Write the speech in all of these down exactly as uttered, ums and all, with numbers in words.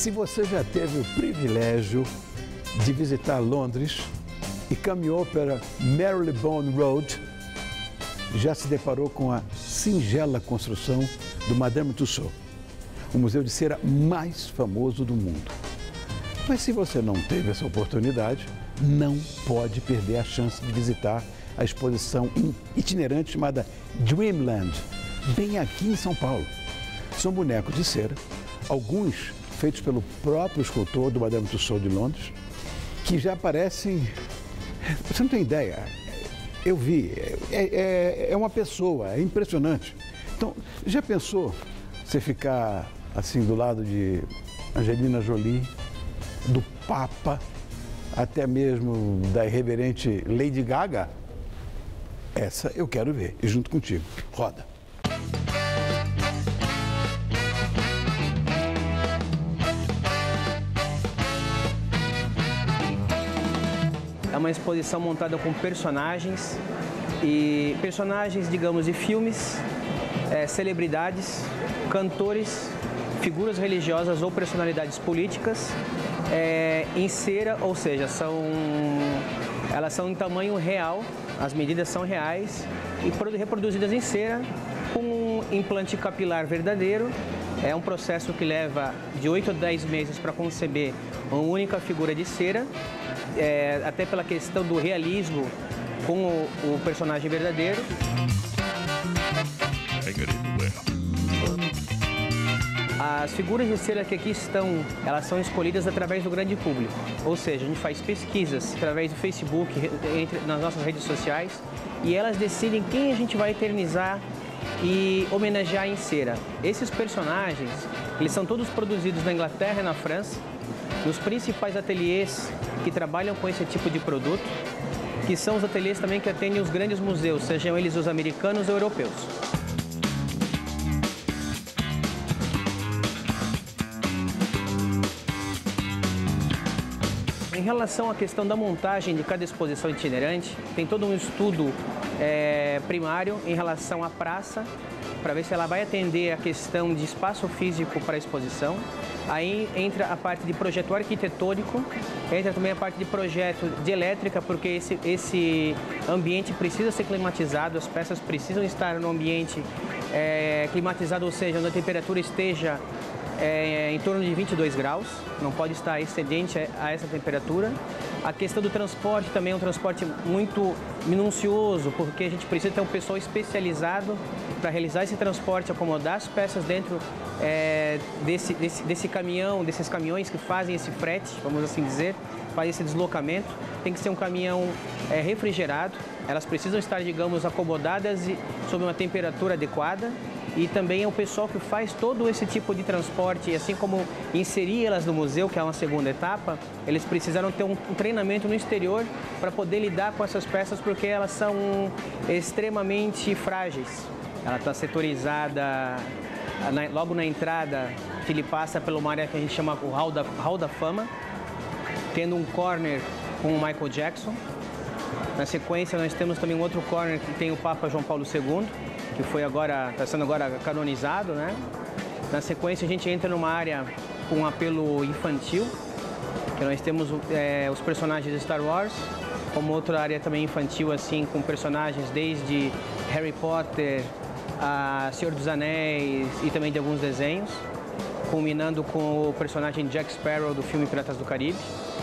Se você já teve o privilégio de visitar Londres e caminhou pela Marylebone Road, já se deparou com a singela construção do Madame Tussauds, o museu de cera mais famoso do mundo. Mas se você não teve essa oportunidade, não pode perder a chance de visitar a exposição itinerante chamada Dreamland, bem aqui em São Paulo. São bonecos de cera, alguns feitos pelo próprio escultor do Madame Tussauds de Londres, que já parecem... Você não tem ideia, eu vi, é, é, é uma pessoa, é impressionante. Então, já pensou você ficar assim do lado de Angelina Jolie, do Papa, até mesmo da irreverente Lady Gaga? Essa eu quero ver, e junto contigo. Roda. É uma exposição montada com personagens, e personagens, digamos, de filmes, é, celebridades, cantores, figuras religiosas ou personalidades políticas, é, em cera, ou seja, são, elas são em tamanho real, as medidas são reais e reproduzidas em cera com um implante capilar verdadeiro. É um processo que leva de oito a dez meses para conceber uma única figura de cera, é, até pela questão do realismo com o, o personagem verdadeiro. As figuras de cera que aqui estão, elas são escolhidas através do grande público. Ou seja, a gente faz pesquisas através do Facebook, entre, nas nossas redes sociais, e elas decidem quem a gente vai eternizar e homenagear em cera. Esses personagens, eles são todos produzidos na Inglaterra e na França, nos principais ateliês que trabalham com esse tipo de produto, que são os ateliês também que atendem os grandes museus, sejam eles os americanos ou europeus. Em relação à questão da montagem de cada exposição itinerante, tem todo um estudo é, primário em relação à praça, para ver se ela vai atender a questão de espaço físico para a exposição. Aí entra a parte de projeto arquitetônico, entra também a parte de projeto de elétrica, porque esse, esse ambiente precisa ser climatizado, as peças precisam estar no ambiente é, climatizado, ou seja, onde a temperatura esteja É, em torno de vinte e dois graus, não pode estar excedente a essa temperatura. A questão do transporte também é um transporte muito minucioso, porque a gente precisa ter um pessoal especializado para realizar esse transporte, acomodar as peças dentro é, desse, desse, desse caminhão, desses caminhões que fazem esse frete, vamos assim dizer, fazem esse deslocamento. Tem que ser um caminhão é, refrigerado, elas precisam estar, digamos, acomodadas e sob uma temperatura adequada. E também é o pessoal que faz todo esse tipo de transporte, assim como inserir elas no museu, que é uma segunda etapa, eles precisaram ter um treinamento no exterior para poder lidar com essas peças, porque elas são extremamente frágeis. Ela está setorizada logo na entrada, que ele passa por uma área que a gente chama o Hall da, Hall da Fama, tendo um corner com o Michael Jackson. Na sequência, nós temos também um outro corner que tem o Papa João Paulo segundo, que foi agora, está sendo agora canonizado, né? Na sequência, a gente entra numa área com um apelo infantil, que nós temos é, os personagens de Star Wars, como outra área também infantil, assim, com personagens desde Harry Potter, a Senhor dos Anéis e também de alguns desenhos, culminando com o personagem Jack Sparrow do filme Piratas do Caribe.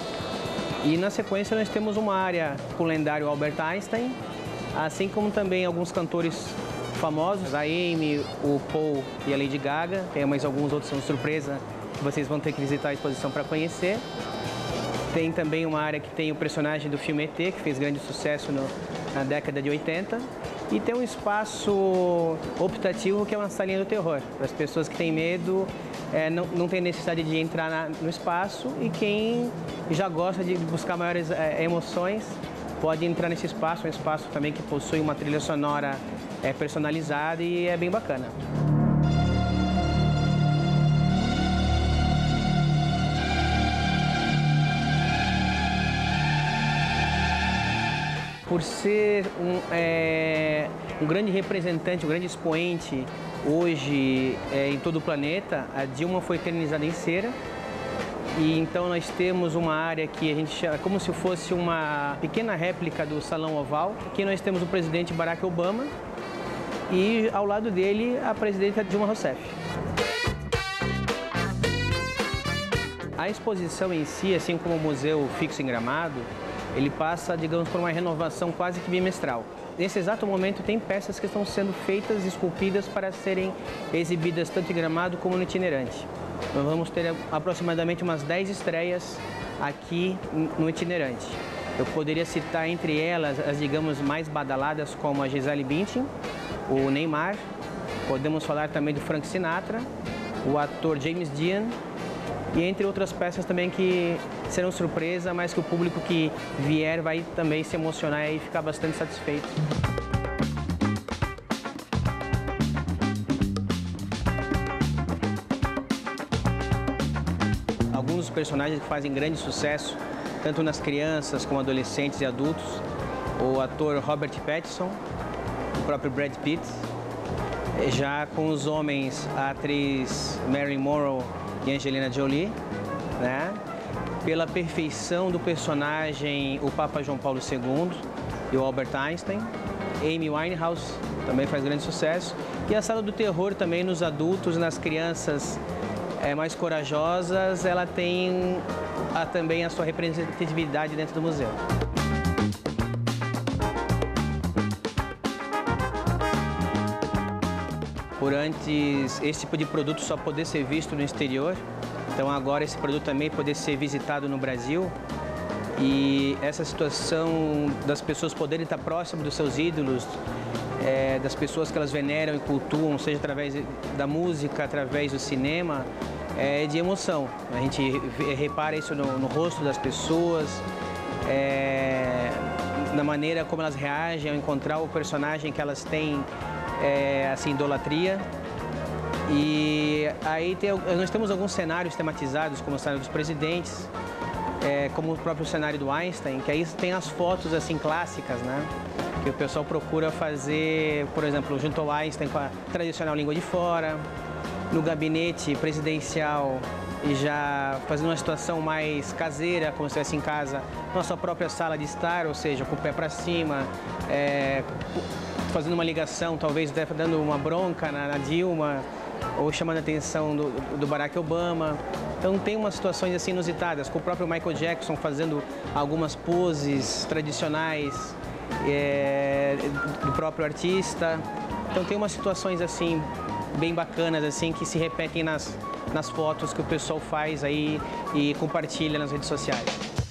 E na sequência, nós temos uma área com o lendário Albert Einstein, assim como também alguns cantores famosos, a Amy, o Paul e a Lady Gaga. Tem mais alguns outros, são surpresa, que vocês vão ter que visitar a exposição para conhecer. Tem também uma área que tem o personagem do filme E T, que fez grande sucesso no, na década de oitenta. E tem um espaço optativo, que é uma salinha do terror, para as pessoas que têm medo, é, não, não tem necessidade de entrar na, no espaço, e quem já gosta de buscar maiores é, emoções pode entrar nesse espaço, um espaço também que possui uma trilha sonora é, personalizada e é bem bacana. Por ser um, é, um grande representante, um grande expoente hoje é, em todo o planeta, a Dilma foi eternizada em cera. E então nós temos uma área que a gente chama como se fosse uma pequena réplica do Salão Oval. Aqui nós temos o presidente Barack Obama e ao lado dele a presidenta Dilma Rousseff. A exposição em si, assim como o Museu Fixo em Gramado, ele passa, digamos, por uma renovação quase que bimestral. Nesse exato momento tem peças que estão sendo feitas, esculpidas para serem exibidas tanto em Gramado como no itinerante. Nós vamos ter aproximadamente umas dez estreias aqui no itinerante. Eu poderia citar entre elas as, digamos, mais badaladas, como a Gisele Bündchen, o Neymar, podemos falar também do Frank Sinatra, o ator James Dean, e entre outras peças também que serão surpresa, mas que o público que vier vai também se emocionar e ficar bastante satisfeito. Alguns dos personagens que fazem grande sucesso, tanto nas crianças como adolescentes e adultos, o ator Robert Pattinson, o próprio Brad Pitt, já com os homens, a atriz Marilyn Monroe e Angelina Jolie, né? Pela perfeição do personagem, o Papa João Paulo segundo e o Albert Einstein. Amy Winehouse também faz grande sucesso. E a Sala do Terror também nos adultos, nas crianças é, mais corajosas, ela tem a, também a sua representatividade dentro do museu. Por antes, esse tipo de produto só poder ser visto no exterior, então agora esse produto também poder ser visitado no Brasil. E essa situação das pessoas poderem estar próximo dos seus ídolos, é, das pessoas que elas veneram e cultuam, seja através da música, através do cinema, é de emoção. A gente repara isso no, no rosto das pessoas, é, na maneira como elas reagem ao encontrar o personagem que elas têm, É, assim, idolatria. E aí tem, nós temos alguns cenários tematizados, como o cenário dos presidentes, é, como o próprio cenário do Einstein, que aí tem as fotos assim clássicas, né? Que o pessoal procura fazer, por exemplo, junto ao Einstein com a tradicional língua de fora, no gabinete presidencial e já fazendo uma situação mais caseira, como se estivesse em casa, nossa própria sala de estar, ou seja, com o pé para cima, é, fazendo uma ligação, talvez dando uma bronca na, na Dilma, ou chamando a atenção do, do Barack Obama. Então tem umas situações assim inusitadas, com o próprio Michael Jackson fazendo algumas poses tradicionais é, do próprio artista. Então tem umas situações assim bem bacanas assim que se repetem nas, nas fotos que o pessoal faz aí e compartilha nas redes sociais.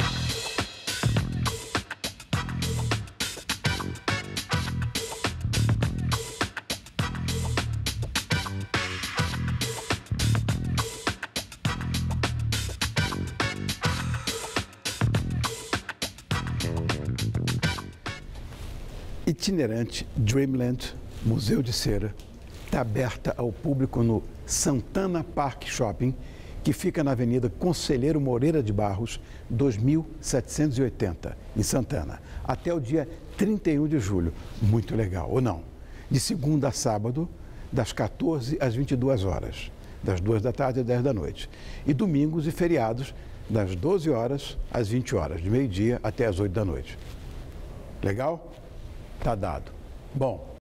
Itinerante Dreamland, Museu de Cera, está aberta ao público no Santana Park Shopping, que fica na Avenida Conselheiro Moreira de Barros, dois mil setecentos e oitenta, em Santana, até o dia trinta e um de julho. Muito legal, ou não? De segunda a sábado, das quatorze às vinte e duas horas, das duas da tarde às dez da noite. E domingos e feriados, das doze horas às vinte horas, de meio-dia até às oito da noite. Legal? Tá dado. Bom,